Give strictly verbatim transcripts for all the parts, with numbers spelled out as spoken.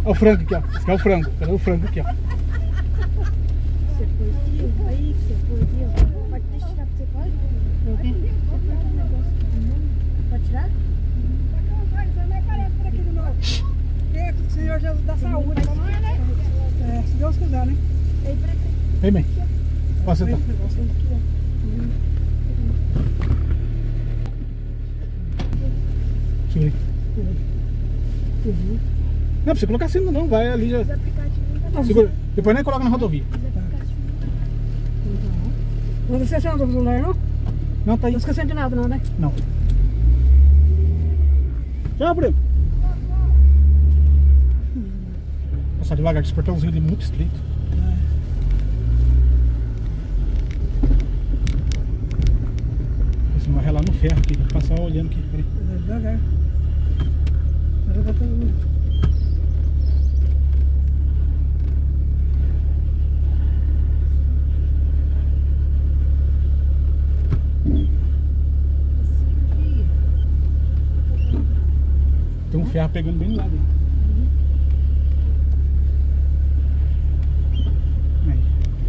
Olha o frango aqui, ó. Esse aqui é o frango. Cadê o frango aqui, ó? Você pode aí, você pode. Pode deixar pra você, pode? Por quê? Pode tirar? Você nem aparece por aqui de novo. Que o Senhor Jesus dá saúde pra nós, né? É, se Deus quiser, né? Vem pra cá. Vem, bem. Pode sentar. Segura aí. Uhum. Não precisa colocar assim não, vai ali já. Os aplicativos não tá Segura. Depois nem coloca na rodovia. Os aplicativos não tá. Não está esquecendo do celular, não? Não, tá aí. Não esquecendo de nada, não, né? Não. Tchau, primo. Passar devagar, esse portãozinho ali muito estreito. Senão vai relar no ferro aqui, vou passar olhando aqui. Peraí. É devagar. Agora vai ter... Tem um ferro pegando bem do lado aí. Aí.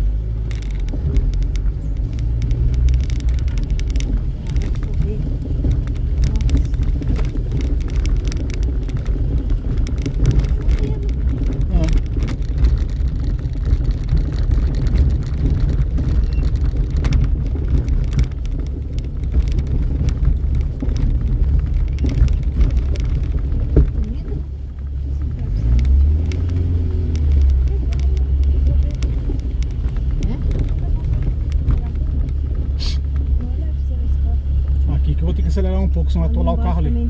Aqui que eu vou ter que acelerar um pouco, senão vai atolar o carro ali.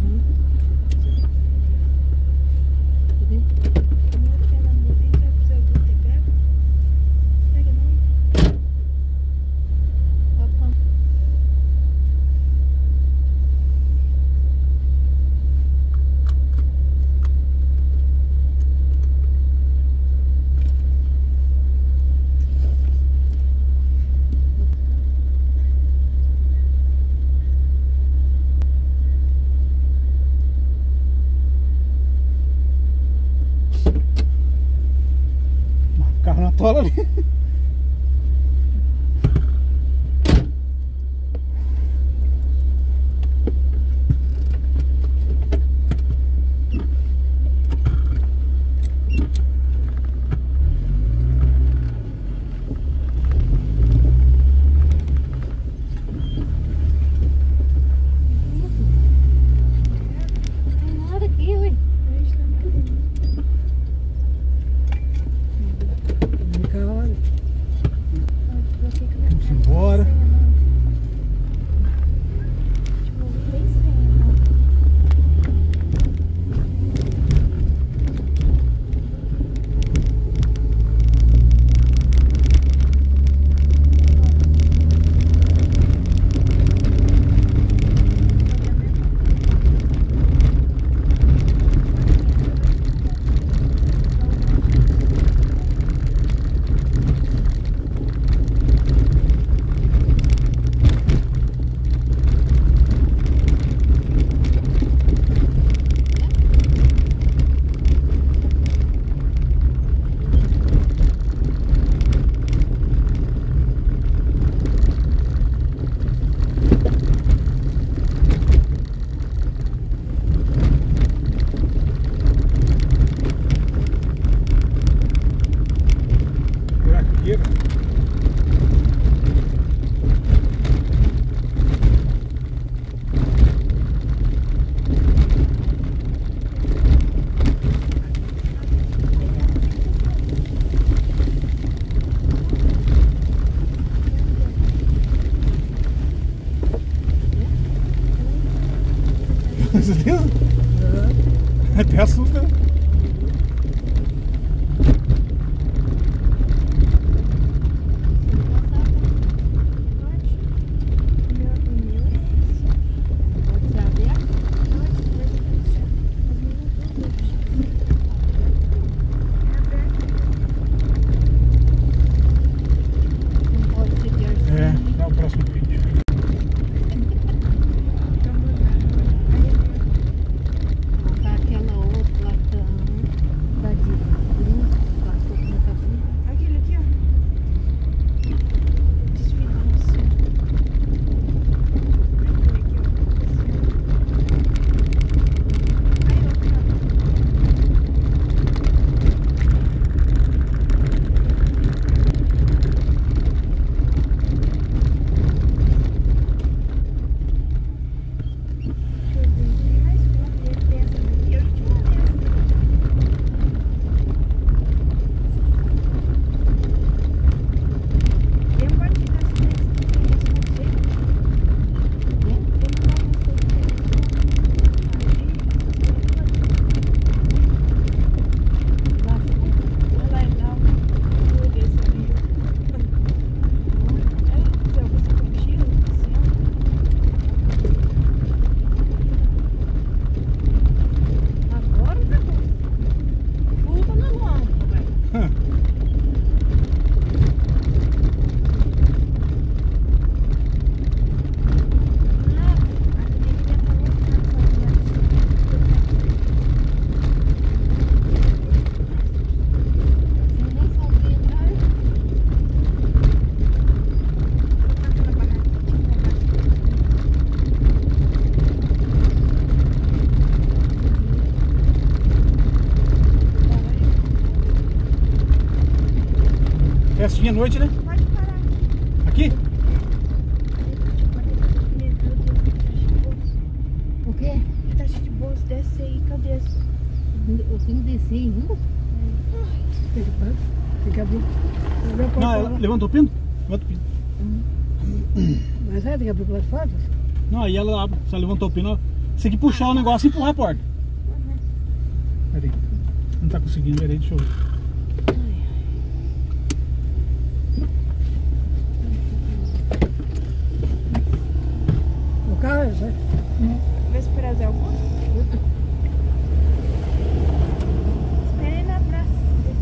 O carro na tola ali. Embora. Até assusta. É, dá o próximo vídeo. Aquela outra lá. noite, né? Pode parar. Aqui? O quê? Taxa de bolsa, desce aí, cadê essa? Eu tenho que descer ainda? Tem que, tem que abrir. abrir a porta Não, ela lá. levanta o pino? Levanta o pino. Mas é, tem que abrir pro lado de fora? Não, aí ela abre. Se ela levantou o pino, você tem que puxar o negócio e empurrar a porta. Peraí. Não tá conseguindo, peraí, deixa eu ver. O carro é, né? Vê se esperar Zé alguma. Espera aí na praça.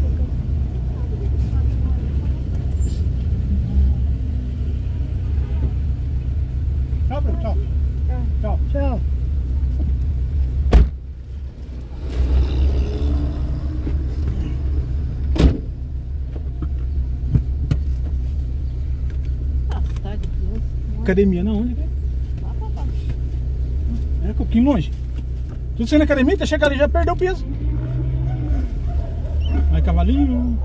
Tchau, Bruno, tchau. Tchau. Tchau. Ah, tá de boa. Academia não, onde? Lá pra baixo. É, um pouquinho longe. Tudo sendo academia, tá chegando ali, já perdeu o peso. Vai, cavalinho.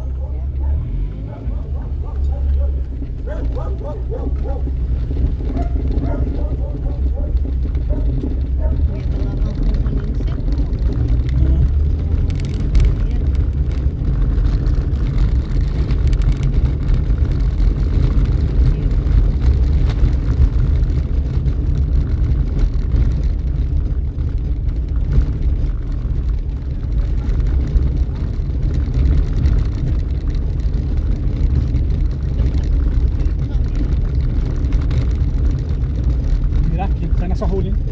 Virar aqui, sai nessa rolinha.